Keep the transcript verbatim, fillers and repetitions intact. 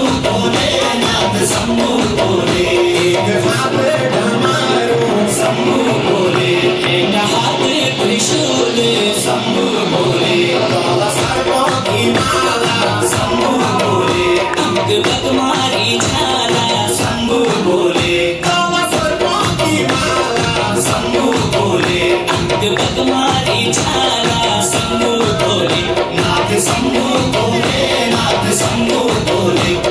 बोले, नाथ शंभू बोले। एक हाथ डमरू शंभू बोले, एक हाथ त्रिशूल शंभू बोले। काला सर्पों की माला शंभू बोले, अंग बदमारी झाला शंभू बोले। काला सर्पों की माला शंभू बोले, अंग बदमारी झाला शंभू बोले। नाथ शंभू बोले, नाथ शंभू बोले।